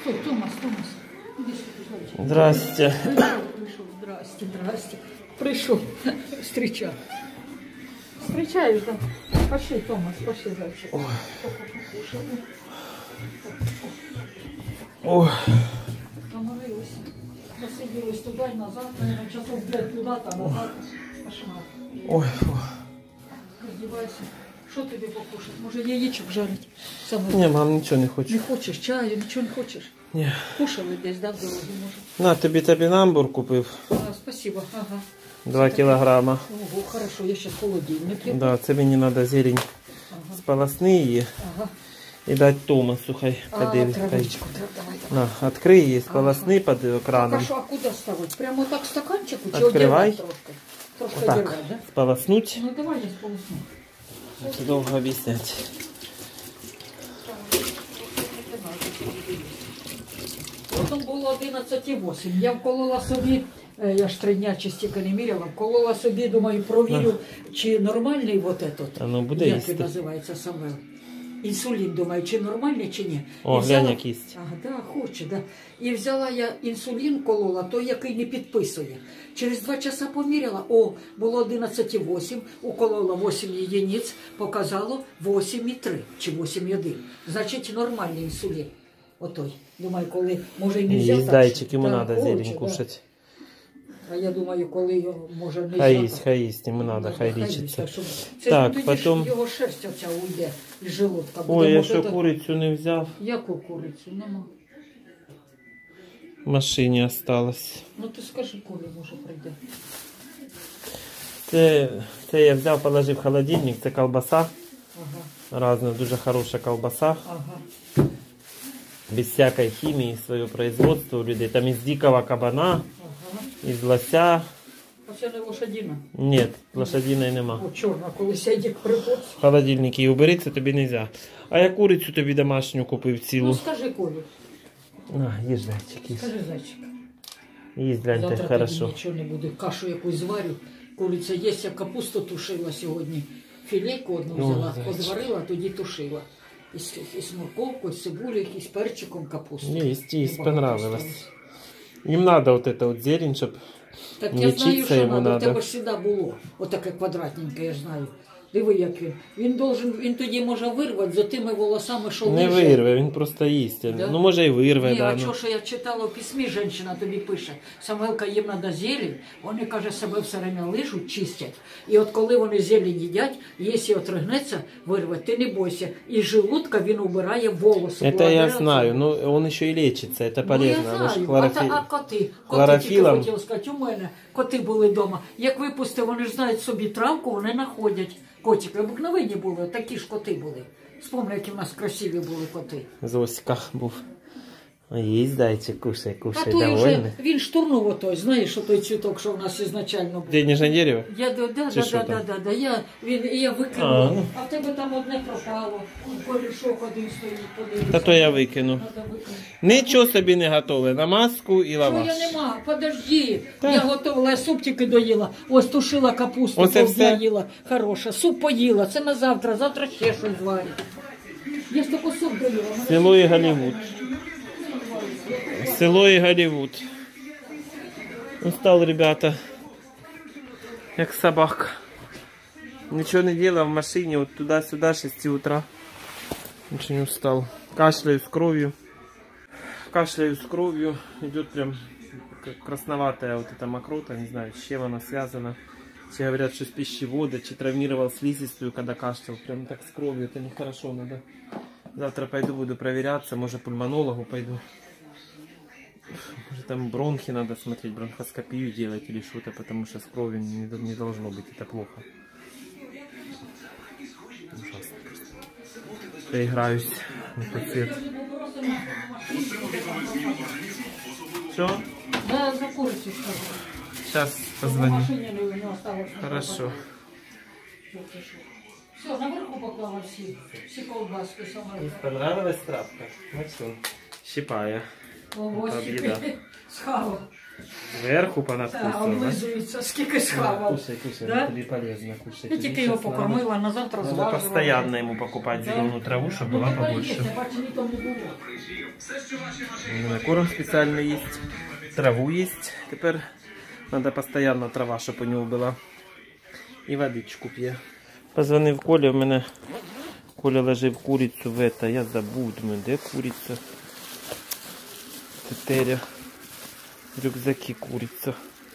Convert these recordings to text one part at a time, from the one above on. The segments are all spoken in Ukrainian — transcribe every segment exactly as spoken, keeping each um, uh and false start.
Стой, Томас, Томас. Иди сюда. Здрасте. Пришел, здрасте, здрасте. Пришел. Встречай. Встречаешь, да? Пошли, Томас, пошли дальше. Ой. Ой. Заморилась. Засиділась туди і назад, наверное, часов п'ять туди-то, а назад. Кошмар. Ой. Роздівайся. Що тобі покушати? Може яєчок жарить? Саме. Ні, мам, нічого не хочу. Не хочеш чаю, нічого не хочеш? Ні. Кушали десь, да, в дорозі, може? На, тобі топінамбур купив. А, спасибо, ага. Два кілограма. Ого, хорошо, я сейчас холодильник. Да, це мені треба зелень. Ага. Сполосни її. Ага. І дати Томасу, хай А, подивиться. травичку, трав, давай, давай. На, відкрий її, сполосни Ага. під краном. Так, а що, а куди ставити? Прямо так стаканчику чи Откривай. одягати трошки? Трошки Так, одягати, да? сполоснуть. Ну, давай я сполосну. Це довго об'ясняти. Потім було одинадцять вісім. Я вколола собі, е, я ж три дня частіка не міряла, вколола собі, думаю, провірю, чи нормальний вот этот, А ну, буде як їсти. він називається саме. Інсулін, думаю, чи нормальний, чи ні. О, І взяла- глянь, як їсть. Ага, да, хоче, да. І взяла я інсулін, колола, той, який не підписує. Через два часа поміряла, о, було одинадцять вісім, уколола вісім єдиниць, показало вісім три чи вісім один. Значить, нормальний інсулін. Отой. Думаю, коли, може, і не взяв. Їсть, так, зайчик, йому да, треба зелень хоче, да. кушати. А я думаю, коли його, може, не Хай взяв, їсть, так. хай їсть, йому треба, Да, хай їсть, лічиться. так, щоб- Це Так, тоді потім- ж його шерсть оця уйде із желудка. Ой, Буде, я може, що то- курицю не взяв. Яку курицю? Нема. В машині осталось. Ну ти скажи, коли може прийде. Це, це я взяв, положив в холодильник, це колбаса. Ага, Разна, дуже хороша колбаса. ага. Без всякої хімії, своє производство у людей. Там із дикого кабана, Ага. із лося. Оце не лошадіна. Ні, лошадиної нема. О, чорна, коли сядь приходить. В холодильник її убери, це тобі не можна. А я курицю тобі домашню купив Ну цілу. скажи, Колю, На, їж, зайчик, їж. скажи, зайчик. Їсть, глянь, Завтра так тобі хорошо. нічого не буде. Кашу якусь зварю. Куриця є, я капусту тушила сьогодні. Філейку одну О, взяла, зайчик. подварила, тоді тушила. І з, і з морковкою, з цибулею, і з перчиком капусту. Їсть, їсть, Небагато понравилось. осталось. Їм треба вот это вот зелень, щоб Так я знаю, лічитися що йому надо. У надо. тебе ж завжди було. Отаке квадратненьке, я ж знаю. Диви, як він. Він должен, він тоді може вирвати за тими волосами, що Не лиже. вирве, він просто їсть. Да? Ну може і вирве, Ні, да. а ну. чого, що я читала в письмі, жінка тобі пише, Самвелка, їм треба зелень, вони, каже, себе все время лижуть, чистять. І от коли вони зелень їдять, якщо отригнеться, вирве, ти не бойся. Із желудка він убирає волоси. Это я благодаря знаю, цьому. но он еще и лечится, это Ну, полезно. я Оно ж знаю. хлорофи- А, та- а коти? Коти тільки хлорофілом. хотів сказати, у мене коти були вдома. Як випустив, вони ж знають собі травку, вони знаходять. Котики обикновенні були, такі ж коти були. Вспомни, які в нас красиві були коти. Зоська був. Есть, дайте, кушай, А кушай, той довольный. вже, він штурнув отой, знаєш, отой цвіток, що в нас ізначально був. Денежное дерево? Я, да, да, Чи да, що да, там? да, да, да, я, він, я викинула, А, ну. а в тебе там одне пропало. Корішок один стоїть, подивися. Та то я викину. Надо викинути. Нічого собі не готове, на маску і Що лаваш. я нема? Подожди. Так. Я готувала, я суп тільки доїла. Ось тушила капусту, Оце повдня все? їла. Хороша. Суп поїла. Це на завтра. Завтра ще щось зварю. Я ж таку суп доїла. Мене Село і Голлівуд. Село і Голлівуд. Устал, ребята. Як собака. Ничего не делал в машине, вот туда-сюда, с шести утра. Очень устал. Кашляю с кровью. Кашляю с кровью. Идет прям как красноватая вот эта мокрота. Не знаю, с чем она связана. Все говорят, что с пищевода, че травмировал слизистую, когда кашлял. Прям так с кровью, это нехорошо, надо. Завтра пойду, буду проверяться, может пульмонологу пойду. Может там бронхи надо смотреть, бронхоскопию делать или что-то, потому что с кровью не, не должно быть, это плохо. Ужасно просто. Поиграюсь в этот цвет. Все? Да, за курицю скажу. Сейчас В позвоню. машині не, не осталось. Хорошо. Все, наверху поклала всі, всі колбаски саме. Понравилась травка? Ну все. Щипая. Ого, Обіда. схава. Зверху Та, понадкусывала. облизується, скільки схавав. Кушай, кушай, Да? тобі полезно кушать. Я тільки його покормила, на завтра Надо зважила. постоянно ему покупать зеленую траву, чтобы Ну, была тепер побольше. є, бачу, літом не було. У мене корм специально есть, траву есть. Теперь надо постоянно трава, чтобы у него была. И водичку п'є. Позвонив Колі, у мене Коля ложив курицю в это, я забув, думаю, де куриця? Тетеря. В рюкзаки куриця.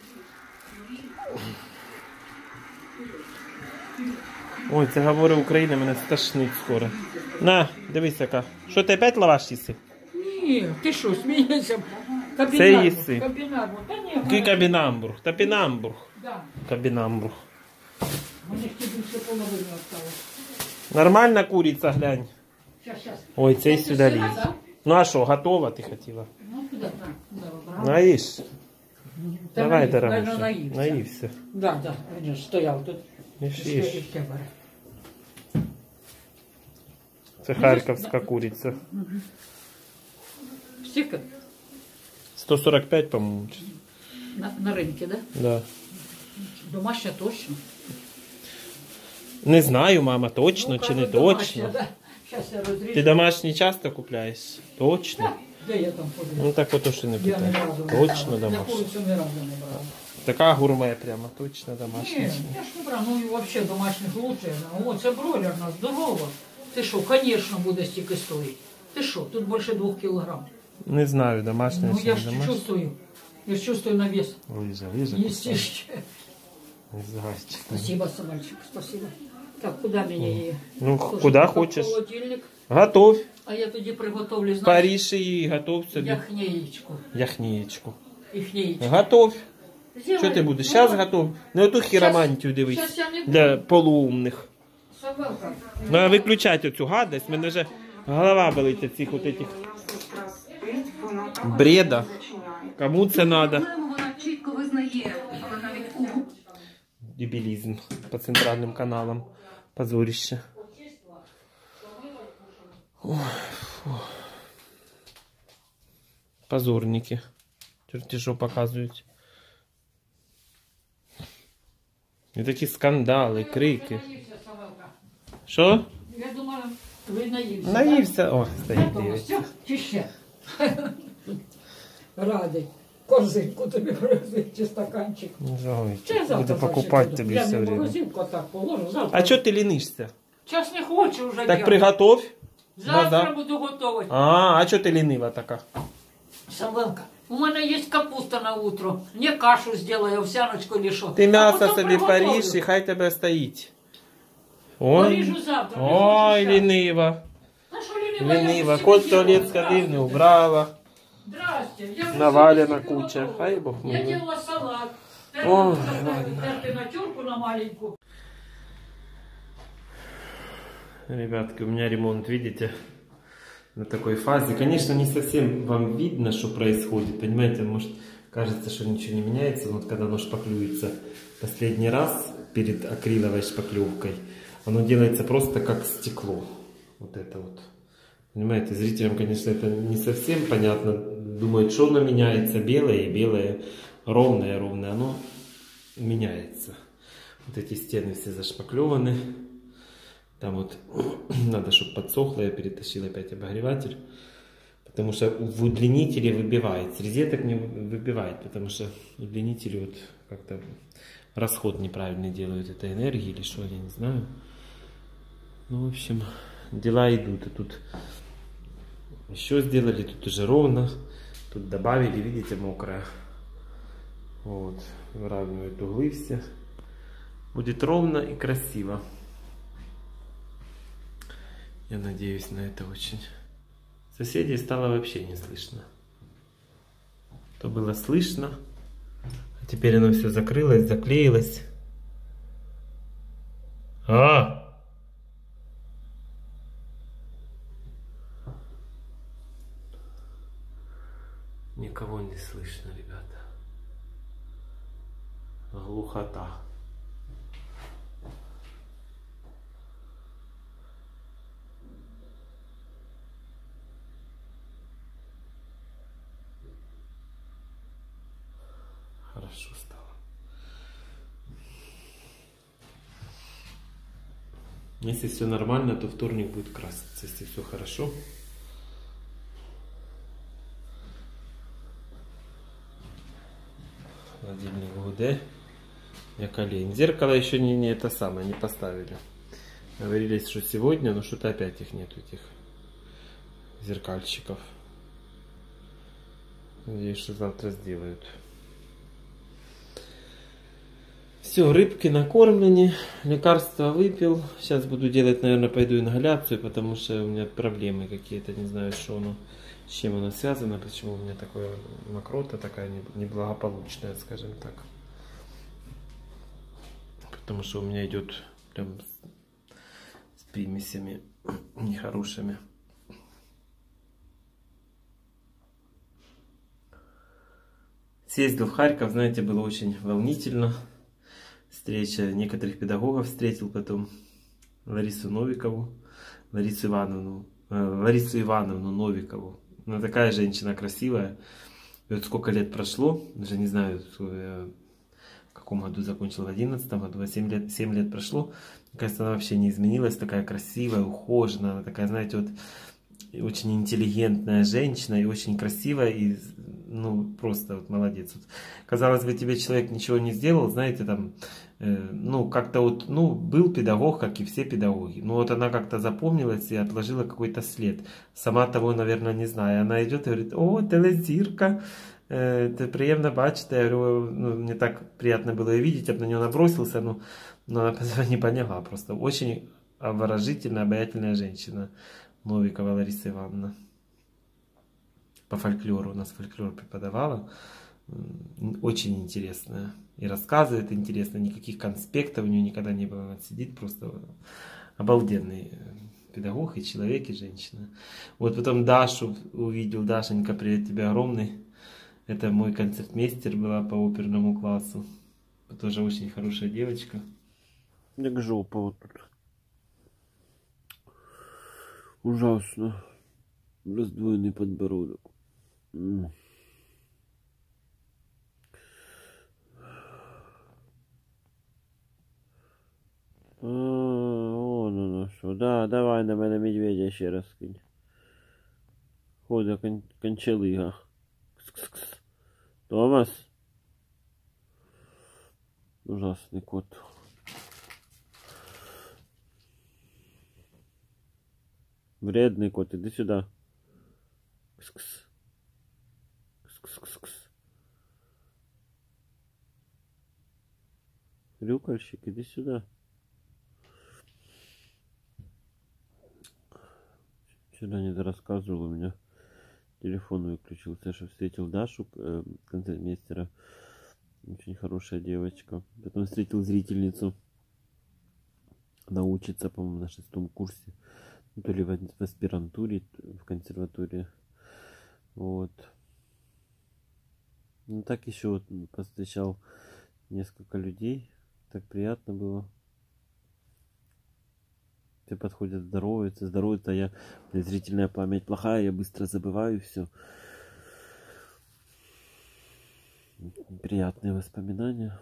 Ой, це говорить Україна, мене стошнить скоро. На, дивись яка. Що ти опять лаваш їси? Ні, ти що, смієшся? Це їси. Кабінарбур. Та ні, Який кабінамбург? Тапінамбург. Да. Кабінамбург. Мені ще більше половини осталось. Нормальна куриця, глянь. Щас, щас. Ой, цей Це сюди сира, ліз. да? Ну а що, готова ти хотіла? Ну, куди? На, куди вибрала? Наїш. Та Давай, наїв- дорогуша. наверно, наївся. Наївся. Да, да, він ж стояв тут. Їж, Ще- їж. ще бере. Це харківська куриця. Стільки? сто сорок п'ять, по-моєму. На, на ринку, да? Да. Домашня точно. Не знаю, мама, точно Ну, чи не кажуть, домашня, точно. да. Щас я розріжу. Ти домашні часто купляєш? Точно. Де я там подивлюсь? Ну так ото що не Я ні питаю. разу не Точно брала. Я домашні. курицю ні разу не брала. Така гурме прямо, точно домашня. Ні, я ж не брала. Ну і взагалі домашніх лучше. О, це бройлерна, здорова. Ти що, звісно, буде стільки стоїть. Ти що, тут більше двох кілограм. Не знаю, домашня Ну чи я не ж домашня. чувствую. Я ж чувствую на вес. Лиза, лиза. Есть еще. Зайчик. Спасибо, Самальчик, спасибо. Так, куда мне її? Ну, Тоже куда тут хочешь. Холодильник. Готовь. А я тоді приготовлю, знаєш, Париж і готов собі. яхнеєчку. Яхнієчку. Іхнеєчку. Готовь. Зелень. Що ти будеш? Зараз готов. Не оту хіромантію дивись. щас я не буду. Для полуумних. Собака. Треба виключати оцю гадость. Мене вже голова болить від цих от этих бреда. Кому це треба? Проблему вона чітко визнає, але навіть у Дебилизм по центральным каналам. Позорище. Ой, фу. Позорники. Черти що показують. І такі скандали, крики. Наївся, собака. Що? Я думала, ви наївся. Наївся. О, стоїть, Так? дивиться. Все, чи ще? Радий. Корзинку тобі привезли, чи стаканчик. Ой, Чи я завтра буду зайшла покупати туди? тобі Я все не в время. морозилку так положу, завтра. А чого ти лінишся? Час не хочу вже Так делать. приготовь. Завтра Да-да. буду готовить. А, а чого ти лінива така? Самвелка, у мене є капуста на утро. Не кашу сделаю, овсяночку лишу. Ти м'ясо собі поріж і хай тебе стоїть. Ой, Поріжу завтра. не ой, хочу щас. лінива. Та що лінива? Я Лінива. вже Кот в собі туалет делала. сходив, не убрала. Здрасте. Я вже Навалена собі куча. готова. Хай Бог Я милує. делала салат. Ой, Терти на терку на маленьку. Ребятки, у меня ремонт, видите, на такой фазе. Конечно, не совсем вам видно, что происходит, понимаете, может кажется, что ничего не меняется, но вот когда оно шпаклюется последний раз перед акриловой шпаклевкой, оно делается просто как стекло. Вот это вот. Понимаете, зрителям, конечно, это не совсем понятно. Думают, что оно меняется, белое и белое, ровное, ровное, оно меняется. Вот эти стены все зашпаклеваны. Там вот надо, чтобы подсохло, я перетащил опять обогреватель. Потому что в удлинителе выбивает. С розеток не выбивает, потому что удлинители вот как-то расход неправильный делают этой энергии или что, я не знаю. Ну, в общем, дела идут. И тут еще сделали, тут уже ровно. Тут добавили, видите, мокрое. Вот, выравнивают углы все. Будет ровно и красиво. Я надеюсь на это очень. Соседей стало вообще не слышно. То было слышно, а теперь оно все закрылось, заклеилось. А! Никого не слышно, ребята. Глухота. хорошо стало. Если все нормально, то вторник будет краситься, если все хорошо. Холодильник ГУД. Я колень. Зеркало еще не, не это самое, не поставили. Говорили, что сегодня, но что-то опять их нет, этих зеркальщиков. Надеюсь, что завтра сделают. Все, рыбки накормлены, лекарства выпил. Сейчас буду делать, наверное, пойду ингаляцию, потому что у меня проблемы какие-то, не знаю, что оно, с чем оно связано, почему у меня такое мокрота такая неблагополучная, скажем так. Потому что у меня идет прям с примесями нехорошими. Съездил в Харьков, знаете, было очень волнительно. Встреча некоторых педагогов встретил, потом Ларису Новикову, Ларису Ивановну, э, Ларису Ивановну Новикову. Она такая женщина красивая. И вот сколько лет прошло, даже не знаю, в каком году закончил, в одиннадцатом году, семь лет, семь лет прошло. Мне кажется, она вообще не изменилась, такая красивая, ухоженная, она такая, знаете, вот очень интеллигентная женщина и очень красивая, и ну просто вот молодец. Вот, казалось бы, тебе человек ничего не сделал, знаете, там, э, ну как-то вот, ну был педагог, как и все педагоги, но вот она как-то запомнилась и отложила какой-то след, сама того, наверное, не зная. Она идет и говорит: о, телезирка, э, это приятно бачить. Я говорю, ну, мне так приятно было ее видеть, я бы на нее набросился, но, но она не поняла, просто очень обворожительная, обаятельная женщина. Новикова Лариса Ивановна. По фольклору, у нас фольклор преподавала. Очень интересная. И рассказывает интересно, никаких конспектов у нее никогда не было. Она сидит, просто обалденный педагог и человек, и женщина. Вот потом Дашу увидел. Дашенька, привет тебе огромный. Это мой концертмейстер была по оперному классу. Тоже очень хорошая девочка. Как жопа вот тут. Ужасно. Раздвоенный подбородок. М. А, вон оно що. Да, давай на мене медведя ще раз кинь. Хода кон кончалига. Кс-кс-кс. Томас. Ужасный кот. Вредный кот, иди сюда. Кс-кс. Кс-кс-кс-кс. Рюкальщик, иди сюда. Вчера не рассказывал, у меня телефон выключился, что встретил Дашу, э, концертмейстера. Очень хорошая девочка. Потом встретил зрительницу. Она учится, по-моему, на шестом курсе. То ли в аспирантуре, в консерватории. Вот. Ну так еще вот повстречал несколько людей. Так приятно было. Все подходят, здороваются, здороваются, а я, зрительная память плохая, я быстро забываю все. Приятные воспоминания.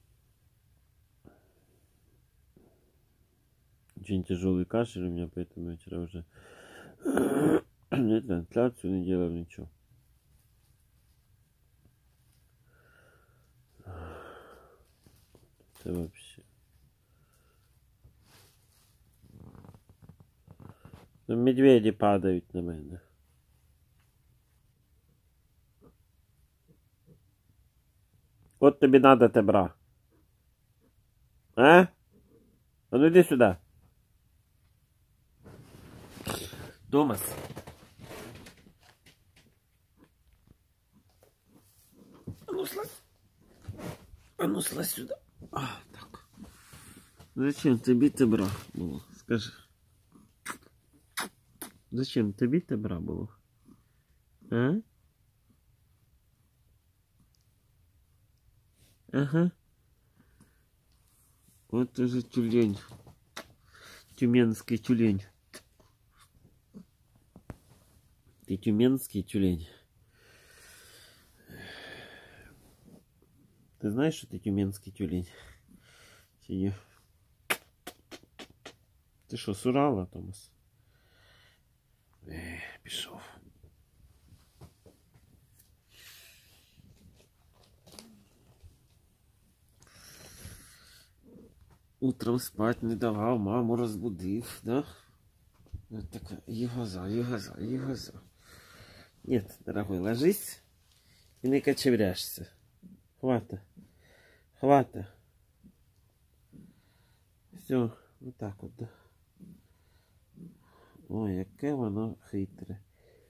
Очень тяжелый кашель у меня, поэтому я вчера уже нет, вентиляцию не делал, ничего. Это вообще. Ну, медведи падают на мене. Вот тобі надо тебра. А? А ну иди сюда. Томас. А ну слазь. А ну слазь сюда. А, так. Зачем тобі тебра було? Скажи. Зачем тобі тебра було? А? Ага. Вот это тюлень. Тюменский тюлень. Ты тюменский тюлень. Ти знаєш, що ти тюменський тюлень? Чи ні? Ти що, з Урала, Томас? Ех, пішов. Утром спать не давав, маму розбудив, да? Вот такая, и глаза, и глаза, и глаза. Нет, дорогой, ложись и не кочевряшься. Хвата. Хвата. Все, вот так вот, да. Ой, яке воно хитре.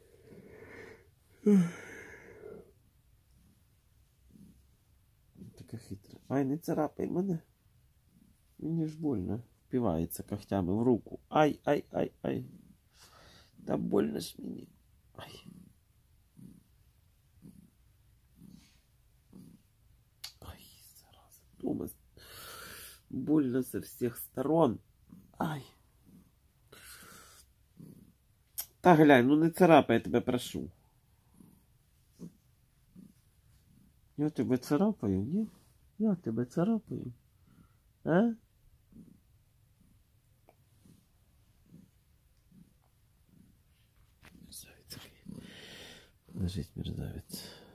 Таке хитре. Ай, не царапай мене. Мені ж больно. Впивається когтями в руку. Ай, ай, ай, ай. Да больно ж мені. Ай. Ай, зараза. Томас. Больно со всех сторон. Ай. Та глянь, ну не царапай, я тебе прошу. Я тебе царапаю, ні? Я тебе царапаю. А? Мерзавец. Лежить мерзавец.